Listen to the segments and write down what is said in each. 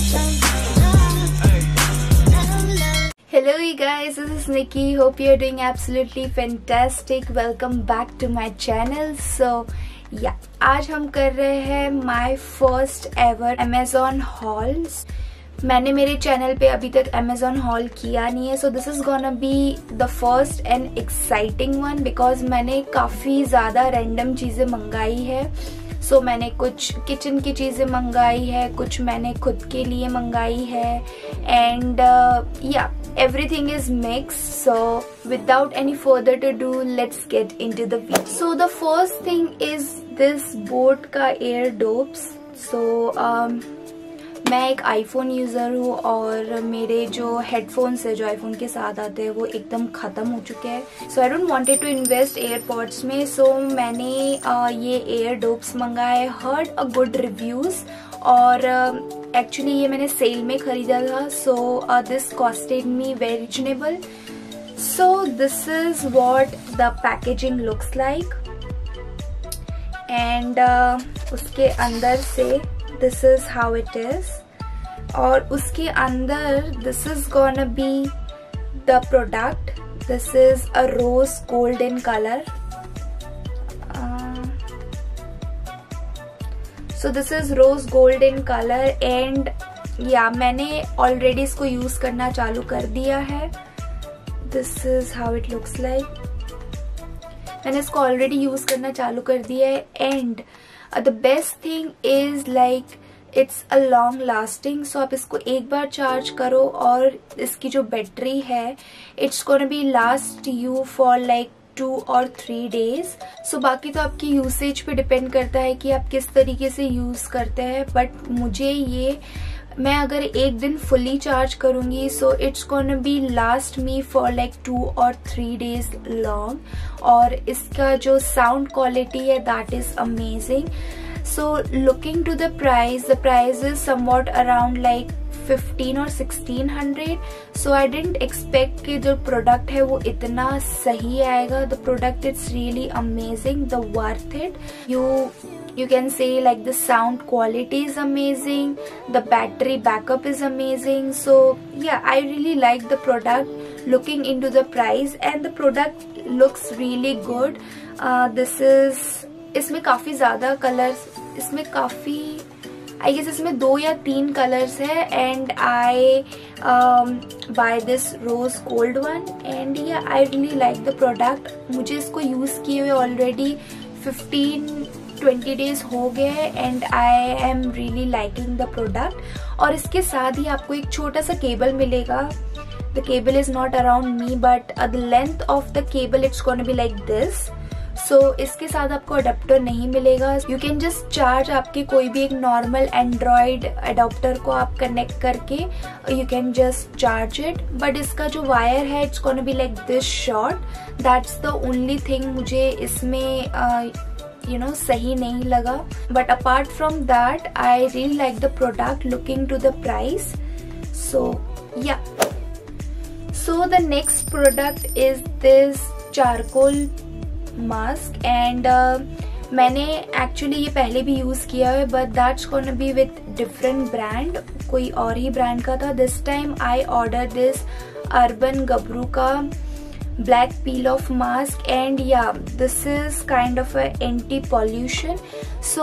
Hello you guys, this is Nikki. Hope you're doing absolutely fantastic. Welcome back to my channel. So yeah, आज हम कर रहे हैं my first ever Amazon hauls. मैंने मेरे channel पे अभी तक Amazon haul किया नहीं है, so this is gonna be the first and exciting one because मैंने काफ़ी ज़्यादा रैंडम चीज़ें मंगाई है. So मैंने कुछ किचन की चीज़ें मंगाई है, कुछ मैंने खुद के लिए मंगाई है, and yeah, everything is mixed. So without any further ado, let's get into the video. So the first thing is this Boat का AirDops. So मैं एक आईफोन यूज़र हूँ और मेरे जो हेडफोन्स है जो आईफोन के साथ आते हैं वो एकदम ख़त्म हो चुके हैं. So I don't wanted to invest AirPods में. सो मैंने ये एयरडोप्स मंगाए. हर्ड अ गुड रिव्यूज़ और एक्चुअली ये मैंने सेल में ख़रीदा था. So this costed me very reasonable. So this is what the packaging looks like and उसके अंदर से this is how it is. और उसके अंदर this is gonna be the product. This is a rose gold in color. So this is rose gold in color and yeah, मैंने already इसको use करना चालू कर दिया है. This is how it looks like. मैंने इसको already यूज करना चालू कर दिया है and the best thing is like it's a long lasting. So आप इसको एक बार चार्ज करो और इसकी जो बैटरी है it's gonna be last you for like 2 or 3 days. So बाकी तो आपकी यूसेज पे डिपेंड करता है कि आप किस तरीके से यूज करते हैं. बट मुझे ये मैं अगर एक दिन फुली चार्ज करूंगी so it's gonna be last me for like 2 or 3 days long. और इसका जो साउंड क्वालिटी है that is amazing. So looking to the price is somewhat around like 15 or 1600. So I didn't expect कि जो product है वो इतना सही आएगा. The product it's really amazing, the worth it. You can say like the sound quality is amazing, the battery backup is amazing. So yeah, I really like the product. Looking into the price and the product looks really good. This is इसमें काफी ज्यादा colours, इसमें काफी I guess इसमें 2 या 3 colours है and I buy this rose gold one and yeah, I really like the product. मुझे इसको यूज किए हुए ऑलरेडी 15-20 days हो गए and I am really liking the product. और इसके साथ ही आपको एक छोटा सा केबल मिलेगा. The cable is not around me but the length of the cable it's gonna be like this. So इसके साथ आपको अडेप्टर नहीं मिलेगा. यू कैन जस्ट चार्ज आपके कोई भी एक नॉर्मल एंड्रॉयड अडेप्टर को आप कनेक्ट करके you can just charge it. But इसका जो वायर है it's gonna be like this short. That's the only thing मुझे इसमें सही नहीं लगा. But apart from that I really like the product looking to the price. So yeah, so the next product is this charcoal mask and मैंने actually ये पहले भी use किया है but that's gonna be with different brand. कोई और ही brand का था. This time I order this Urban Gabru का black peel off mask and yeah, this is kind of a anti pollution. So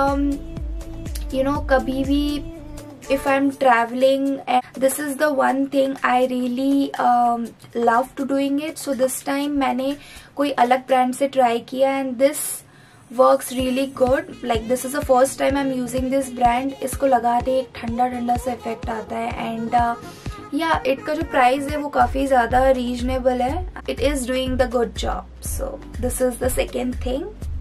kabhi bhi if I'm traveling, this is the one thing I really love to doing it. So this time मैंने कोई अलग brand से try किया and this works really good. Like this is the first time I'm using this brand. इसको लगाते एक ठंडा ठंडा सा इफेक्ट आता है and या इनका जो प्राइस है वो काफी ज्यादा रीजनेबल है. It is doing the good job. So this is the second thing.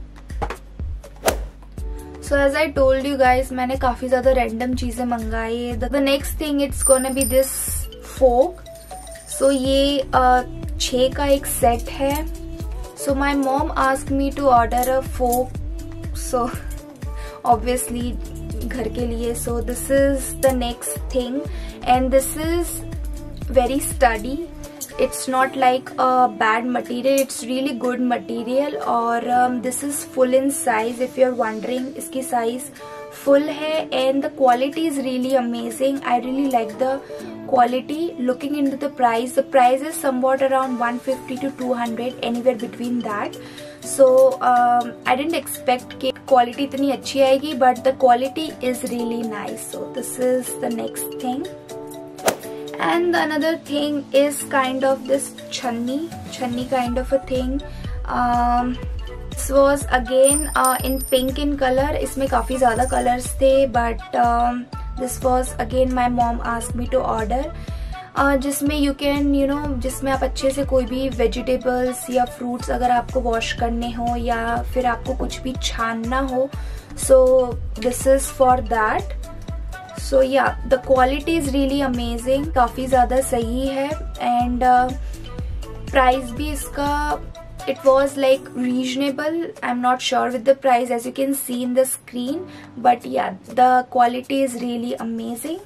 So as I told you guys मैंने काफी ज्यादा रैंडम चीजें मंगाई है. The next thing it's gonna be this fork. So ये 6 का एक सेट है. So my mom asked me to order a fork. So obviously घर के लिए. So this is the next thing and this is very sturdy. It's not like a bad material, it's really good material. और this is full in size. if you're wondering, इसकी size full है and the quality is really amazing. I really like the quality. Looking into the price is somewhat around 150 to 200, anywhere between that. So I didn't expect कि quality इतनी अच्छी आएगी, but the quality is really nice. So this is the next thing. And another thing is kind of this chhanni kind of a thing. This was again in pink in color. इसमें काफी ज्यादा colors थे, but this was again my mom asked me to order. जिसमें you can जिसमें आप अच्छे से कोई भी vegetables या fruits अगर आपको wash करने हो या फिर आपको कुछ भी छानना हो, so this is for that. So yeah, the quality is really amazing. काफी ज़्यादा सही है and price भी इसका it was like reasonable. I'm not sure with the price as you can see in the screen, but yeah, the quality is really amazing.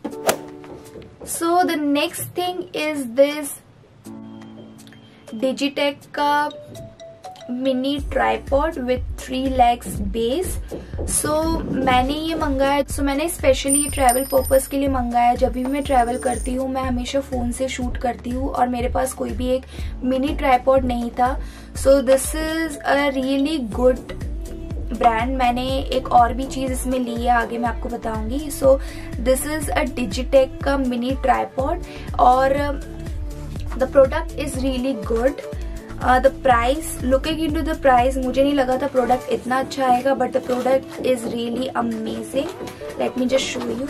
So the next thing is this Digitech का mini tripod with 3 legs base. So मैंने ये मंगाया, so मैंने specially travel purpose के लिए मंगाया. जब भी मैं ट्रैवल करती हूँ मैं हमेशा फ़ोन से शूट करती हूँ और मेरे पास कोई भी एक मिनी ट्राइपॉड नहीं था. So this is a really good brand. मैंने एक और भी चीज़ इसमें ली है, आगे मैं आपको बताऊंगी. So this is a Digitek का मिनी ट्राइपॉड और the product is really good. The price, looking into the price, मुझे नहीं लगा था प्रोडक्ट इतना अच्छा आएगा, but the product is really amazing. Let me just show you.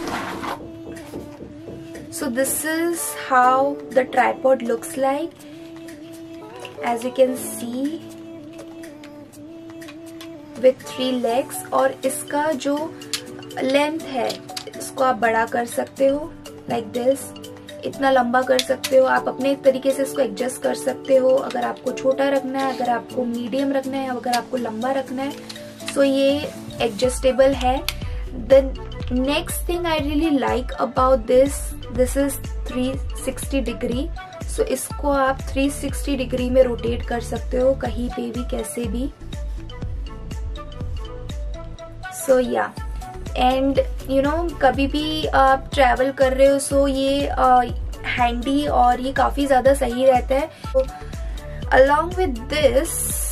So this is how the tripod looks like. As you can see with 3 legs. और इसका जो लेंथ है इसको आप बड़ा कर सकते हो लाइक दिस. इतना लंबा कर सकते हो आप, अपने तरीके से इसको एडजस्ट कर सकते हो. अगर आपको छोटा रखना है, अगर आपको मीडियम रखना है, अगर आपको लंबा रखना है, सो ये एडजस्टेबल है. The next thing I really like about this is 360 degree. So इसको आप 360 डिग्री में रोटेट कर सकते हो कहीं पे भी, कैसे भी. सो या एंड कभी भी आप ट्रैवल कर रहे हो, सो ये हैंडी और ये काफी ज्यादा सही रहता है. तो along with this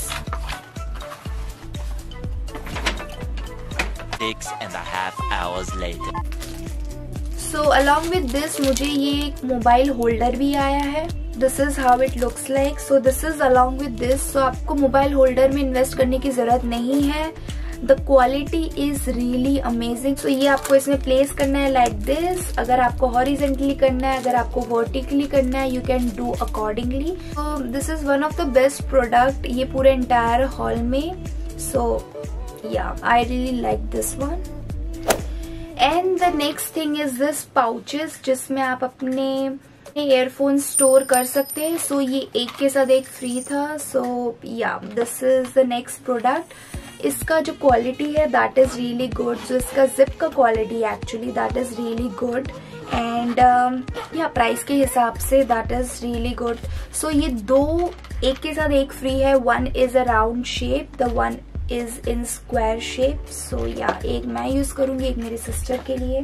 6.5 hours later. So along with this मुझे ये एक मोबाइल होल्डर भी आया है. This is how it looks like. So this is along with this. So आपको मोबाइल होल्डर में इन्वेस्ट करने की जरूरत नहीं है. The quality is really amazing. So ये आपको इसमें प्लेस करना है लाइक दिस. अगर आपको हॉरिजेंटली करना है, अगर आपको वर्टिकली करना है, you can do accordingly. So this is one of the best product ये पूरे एंटायर हॉल में. So yeah I really like this one. And the next thing is this pouches जिसमें आप अपने ईयरफोन स्टोर कर सकते हैं. सो ये एक के साथ एक फ्री था. So yeah this is the next product. इसका जो क्वालिटी है that is really good. So इसका जिप का quality actually that is really good and yeah price के हिसाब से that is really good. So ये दो एक के साथ एक फ्री है. One is a round shape, the one is in square shape. So yeah एक मैं यूज करूंगी, एक मेरी सिस्टर के लिए.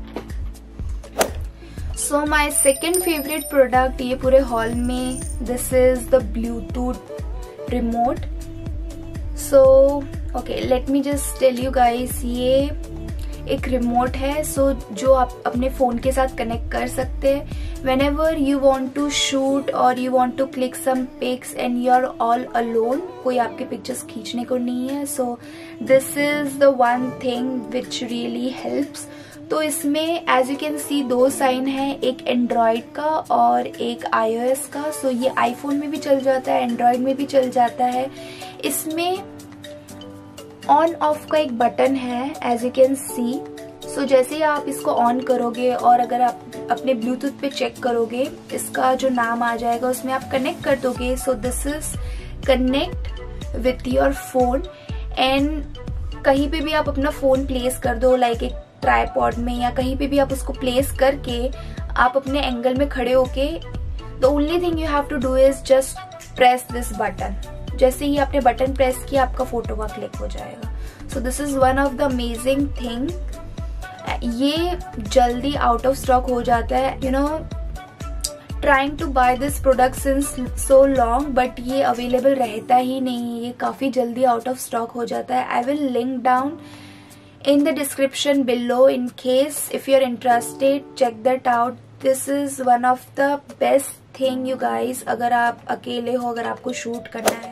So my second favourite product ये पूरे हॉल में, this is the Bluetooth remote. So okay let me just tell you guys, ये एक रिमोट है. सो जो आप अपने फोन के साथ कनेक्ट कर सकते हैं whenever you want to shoot और you want to click some pics and you are all alone. कोई आपके पिक्चर्स खींचने को नहीं है. So this is the one thing which really helps. तो इसमें as you can see 2 sign है, एक एंड्रॉयड का और एक iOS का. सो ये आईफोन में भी चल जाता है, एंड्रॉयड में भी चल जाता है. इसमें ऑन ऑफ का एक बटन है as you can see. So जैसे ही आप इसको ऑन करोगे और अगर आप अपने ब्लूटूथ पे चेक करोगे, इसका जो नाम आ जाएगा उसमें आप कनेक्ट कर दोगे. So this is connect with your phone and कहीं पे भी आप अपना फोन प्लेस कर दो, लाइक एक ट्राइपॉड में या कहीं पे भी आप उसको प्लेस करके आप अपने एंगल में खड़े होके the only thing you have to do is just press this button. जैसे ही आपने बटन प्रेस किया आपका फोटो वहां क्लिक हो जाएगा. So this is one of the amazing thing. ये जल्दी आउट ऑफ स्टॉक हो जाता है. You know, trying to buy this product since so long, but ये अवेलेबल रहता ही नहीं. ये काफी जल्दी आउट ऑफ स्टॉक हो जाता है. I will link down in the description below in case if you're interested, check that out. This is one of the best thing you guys, अगर आप अकेले हो, अगर आपको शूट करना है.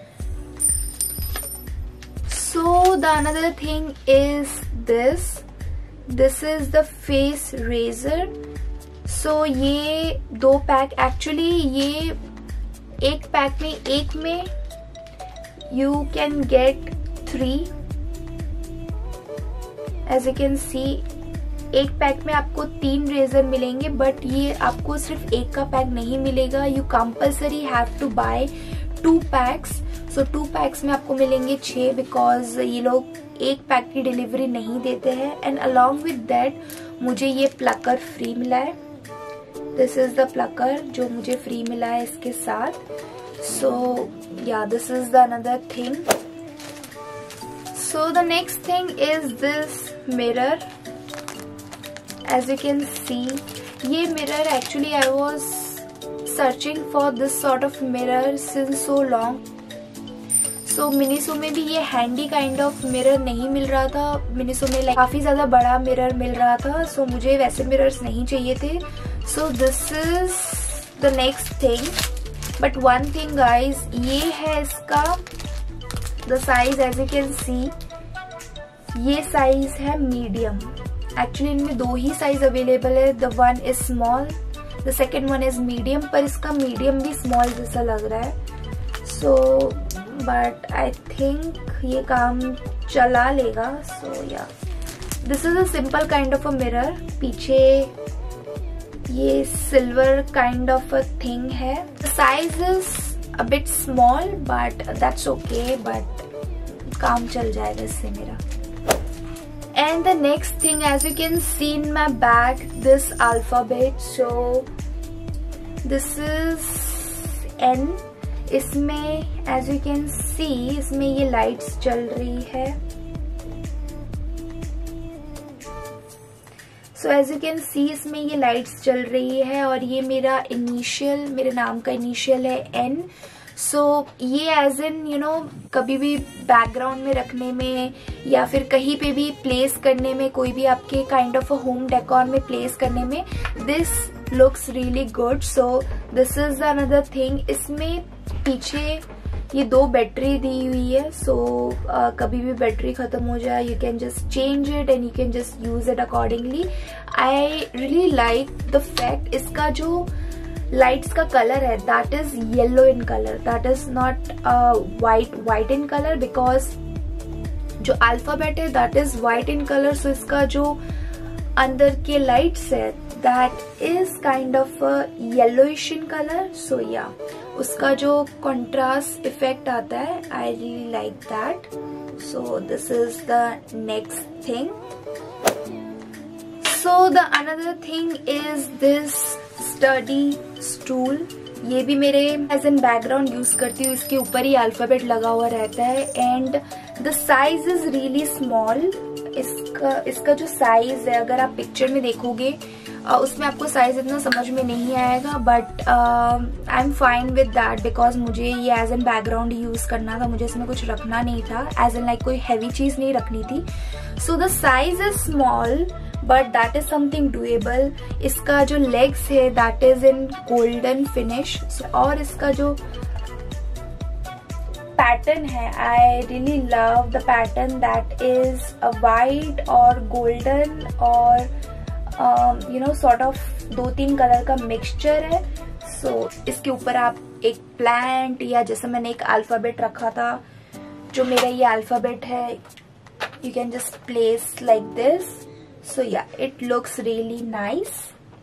So the another thing is this is the face razor. So ये 2 pack, actually ये एक पैक में, एक में you can get 3. As you can see, एक पैक में आपको 3 रेजर मिलेंगे, बट ये आपको सिर्फ एक का पैक नहीं मिलेगा. You compulsory have to buy 2 packs. So 2 packs में आपको मिलेंगे 6, बिकॉज ये लोग एक पैक की डिलीवरी नहीं देते हैं. एंड अलॉन्ग विद दैट मुझे ये प्लकर फ्री मिला है. दिस इज द प्लकर जो मुझे फ्री मिला है इसके साथ. So yeah this is the another thing. So the next thing is this mirror. As you can see, ये mirror actually I was searching for this sort of mirror since so long. So Miniso में भी ये handy kind of mirror नहीं मिल रहा था. Miniso में like काफी ज्यादा बड़ा mirror मिल रहा था. So मुझे वैसे mirrors नहीं चाहिए थे. So this is the next thing. But one thing guys, ये है इसका the size. As you can see, ये साइज है मीडियम. एक्चुअली इनमें 2 ही साइज अवेलेबल है. The one is small, the second one is medium. पर इसका मीडियम भी स्मॉल जैसा लग रहा है. सो बट आई थिंक ये काम चला लेगा. So yeah this is a simple kind of a mirror. पीछे ये silver kind of a thing है. The size is a bit small but that's okay. But काम चल जाएगा इससे मेरा. And the next thing, as you can see in my bag, this alphabet. So this is N. इसमें as you can see, इसमें ये lights चल रही है. So as you can see, इसमें ये लाइट्स चल रही है और ये मेरा इनिशियल, मेरे नाम का इनिशियल है N. सो ये एज इन यू नो कभी भी बैकग्राउंड में रखने में या फिर कहीं पे भी प्लेस करने में, कोई भी आपके kind of a home decor में प्लेस करने में, this looks really good. So this is another thing. इसमें पीछे ये 2 बैटरी दी हुई है. सो कभी भी बैटरी खत्म हो जाए, you can just change it and you can just use it accordingly. I really like the fact इसका जो लाइट्स का कलर है that is yellow in colour, that is not white in colour, because जो alphabet है that is white in colour. So इसका जो अंदर के लाइट्स है that is kind of yellowish in colour. So yeah उसका जो कंट्रास्ट इफेक्ट आता है, I really like that. So this is the next thing. So the another thing is this study stool. ये भी मेरे एज एन बैकग्राउंड यूज करती हूँ. इसके ऊपर ही अल्फाबेट लगा हुआ रहता है and the size is really small. इसका जो साइज है, अगर आप पिक्चर में देखोगे उसमें आपको साइज इतना समझ में नहीं आएगा, but I am fine with that because मुझे ये एज एन बैकग्राउंड यूज करना था. मुझे इसमें कुछ रखना नहीं था, एज एन लाइक कोई हैवी चीज नहीं रखनी थी. So the size is small but that is something doable. इसका जो लेग्स है that is in golden finish. और इसका जो पैटर्न है, I really love the pattern that is a white और गोल्डन और you know sort of 2-3 colour का मिक्सचर है. सो इसके ऊपर आप एक प्लांट या जैसे मैंने एक अल्फाबेट रखा था, जो मेरा ये अल्फाबेट है, you can just place like this. So yeah, it looks really nice.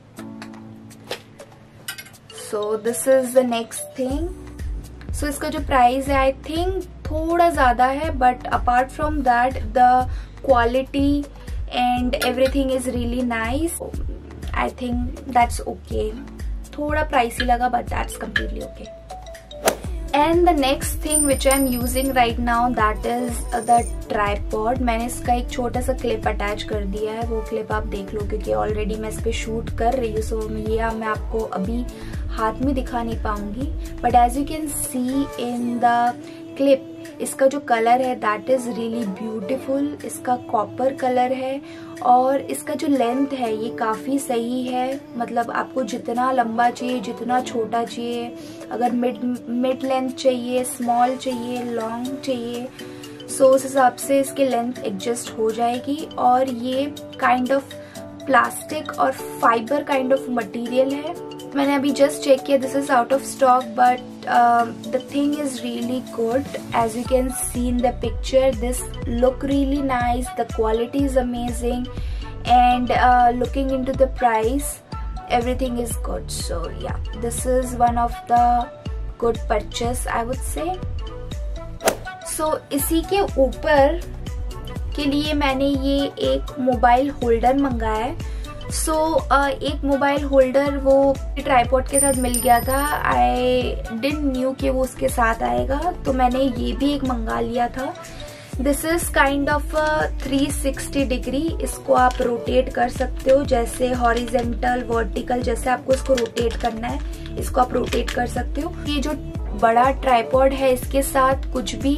So this is the next thing. So इसका जो प्राइस है आई थिंक थोड़ा ज्यादा है, but apart from that the quality and everything is really nice. I think that's okay. थोड़ा pricey लगा but that's completely okay. And the next thing which I am using right now that is the tripod. मैंने इसका एक छोटा सा clip attach कर दिया है, वो क्लिप आप देख लो क्योंकि ऑलरेडी मैं इस पे शूट कर रही हूँ, सो ये मैं आपको अभी हाथ में दिखा नहीं पाऊंगी। But as you can see in the clip, इसका जो कलर है दैट इज रियली ब्यूटीफुल। इसका कॉपर कलर है और इसका जो लेंथ है ये काफी सही है। मतलब आपको जितना लंबा चाहिए, जितना छोटा चाहिए, अगर मिड लेंथ चाहिए, स्मॉल चाहिए, लॉन्ग चाहिए, सो उस हिसाब से इसकी लेंथ एडजस्ट हो जाएगी। और ये काइंड ऑफ प्लास्टिक और फाइबर काइंड ऑफ मटेरियल है। मैंने अभी जस्ट चेक किया, this is out of stock, but the thing is really good. As you can see in the picture, this look really nice, the quality is amazing, and looking into the price, everything is good. So yeah, this is one of the good purchase I would say. So इसी के ऊपर के लिए मैंने ये एक mobile holder मंगाया है। सो एक मोबाइल होल्डर वो ट्राइपॉड के साथ मिल गया था। आई डिडंट न्यू कि वो उसके साथ आएगा, तो मैंने ये भी एक मंगा लिया था। This is kind of 360 degree. इसको आप रोटेट कर सकते हो, जैसे हॉरिजेंटल, वर्टिकल, जैसे आपको इसको रोटेट करना है इसको आप रोटेट कर सकते हो। ये जो बड़ा ट्राइपॉड है इसके साथ कुछ भी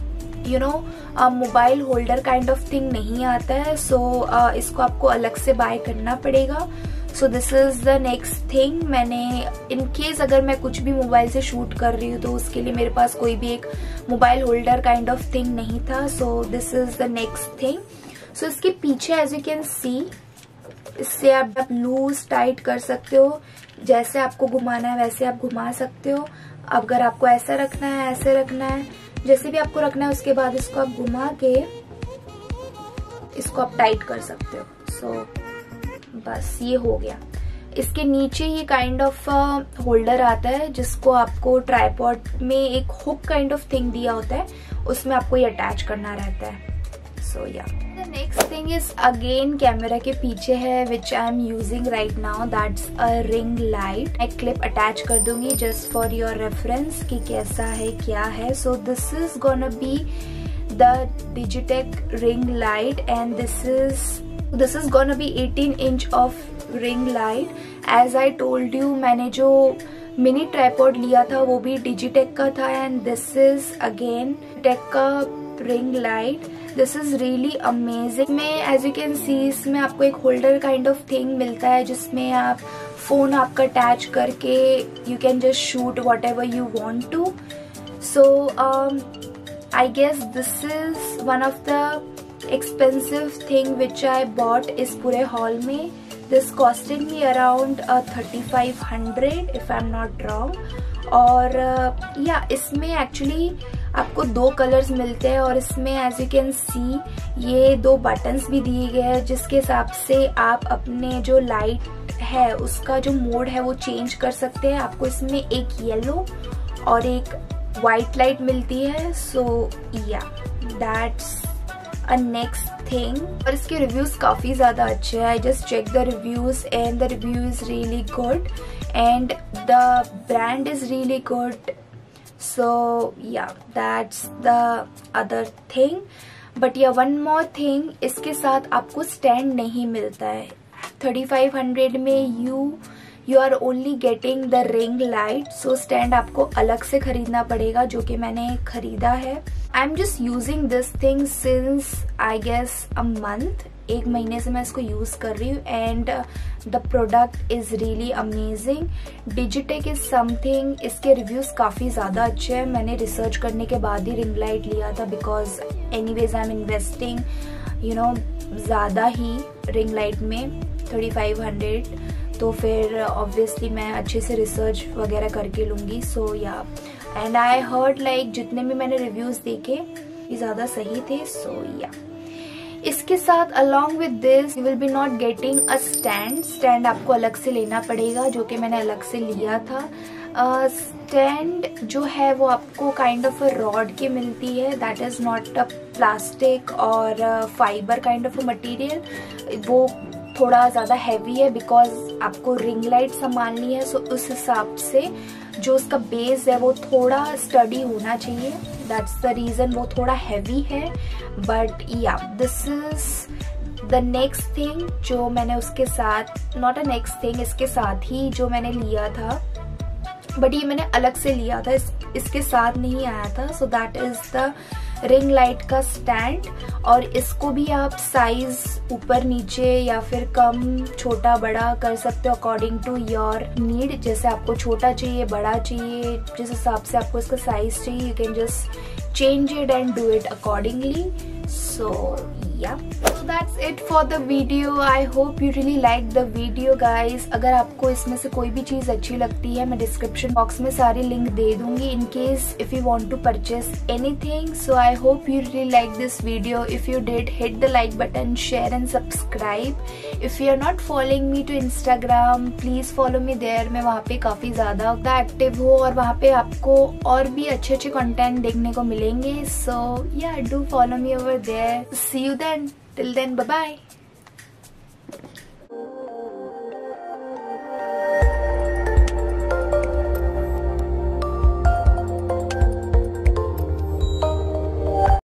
mobile holder kind of thing नहीं आता है, सो इसको आपको अलग से बाय करना पड़ेगा। So this is the next thing. मैंने इन केस अगर मैं कुछ भी मोबाइल से शूट कर रही हूँ तो उसके लिए मेरे पास कोई भी एक mobile holder kind of thing नहीं था, so this is the next thing. So इसके पीछे एज यू कैन सी, इससे आप लूज टाइट कर सकते हो, जैसे आपको घुमाना है वैसे आप घुमा सकते हो। अगर आपको ऐसा रखना है, ऐसे रखना है, जैसे भी आपको रखना है, उसके बाद इसको आप घुमा के इसको आप टाइट कर सकते हो। सो बस ये हो गया। इसके नीचे ये काइंड ऑफ होल्डर आता है जिसको आपको ट्राइपॉड में एक हुक काइंड ऑफ थिंग दिया होता है, उसमें आपको ये अटैच करना रहता है। So yeah the next thing is again camera के पीछे है which I am using right now, that's a ring light. मैं क्लिप अटैच कर दूंगी जस्ट फॉर योर रेफरेंस कि कैसा है क्या है। So this is gonna be the Digitek ring light and this is gonna be 18 inch of ring light. As I told you, मैंने जो मिनी ट्राइपॉड लिया था वो भी डिजिटेक का था and this is again tech का ring light. This is really amazing. में एज यू कैन सी इसमें आपको एक होल्डर काइंड ऑफ थिंग मिलता है जिसमें आप फोन आपका अटैच करके you can just shoot whatever you want to. So I guess this is one of the expensive thing which I bought इस पूरे हॉल में। This costed me around 3500 if I am not wrong. और या इसमें actually आपको 2 colours मिलते हैं और इसमें एज यू कैन सी ये 2 बटन्स भी दिए गए हैं जिसके हिसाब से आप अपने जो लाइट है उसका जो मोड है वो चेंज कर सकते हैं। आपको इसमें एक येलो और एक वाइट लाइट मिलती है। सो या दैट्स अ नेक्स्ट थिंग। और इसके रिव्यूज काफी ज्यादा अच्छे हैं। I just check the reviews and the review is really good and the brand is really good. So yeah, that's the other thing. But yeah, one more thing, इसके साथ आपको stand नहीं मिलता है। 3500 में you are only getting the ring light, so stand आपको अलग से खरीदना पड़ेगा जो कि मैंने खरीदा है। I'm just using this thing since I guess a month. 1 महीने से मैं इसको यूज कर रही हूँ and the product is really amazing. Digitek is something, इसके रिव्यूज काफी ज्यादा अच्छे हैं। मैंने रिसर्च करने के बाद ही रिंग लाइट लिया था because anyways I am investing ज्यादा ही रिंग लाइट में 3500, तो फिर ऑब्वियसली मैं अच्छे से रिसर्च वगैरह करके लूंगी। सो या एंड आई हर्ड लाइक जितने भी मैंने रिव्यूज देखे ये ज्यादा सही थे। सो या इसके साथ along with this you will be not getting a stand आपको अलग से लेना पड़ेगा जो कि मैंने अलग से लिया था। स्टैंड जो है वो आपको काइंड ऑफ अ रॉड की मिलती है, that is not a plastic और fibre kind of a material. वो थोड़ा ज़्यादा हैवी है बिकॉज आपको रिंग लाइट संभालनी है, सो उस हिसाब से जो उसका बेस है वो थोड़ा स्टडी होना चाहिए, दैट्स द रीज़न वो थोड़ा हैवी है। But yeah this is the next thing जो मैंने उसके साथ, नॉट अ नेक्स्ट थिंग, इसके साथ ही जो मैंने लिया था, बट ये मैंने अलग से लिया था, इसके साथ नहीं आया था। So that is the ring light का स्टैंड, और इसको भी आप साइज ऊपर नीचे या फिर कम छोटा बड़ा कर सकते हो अकॉर्डिंग टू योर नीड। जैसे आपको छोटा चाहिए, बड़ा चाहिए, जिस हिसाब से आपको इसका साइज चाहिए, you can just change it and do it accordingly. So yeah, so that's it for the video. I hope you really like the video guys. अगर आपको इसमें से कोई भी चीज़ अच्छी लगती है, मैं डिस्क्रिप्शन बॉक्स में सारी लिंक दे दूंगी in case if you want to purchase anything. So I hope you really like this video. If you did, hit the like button, share and subscribe. If you are not following me to Instagram, please follow me there. मैं वहाँ पे काफ़ी ज़्यादा active हूँ और वहाँ पे आपको और भी अच्छे अच्छे कंटेंट देखने को मिलेंगे. So yeah, do follow me over there. See you then. Till then, bye bye.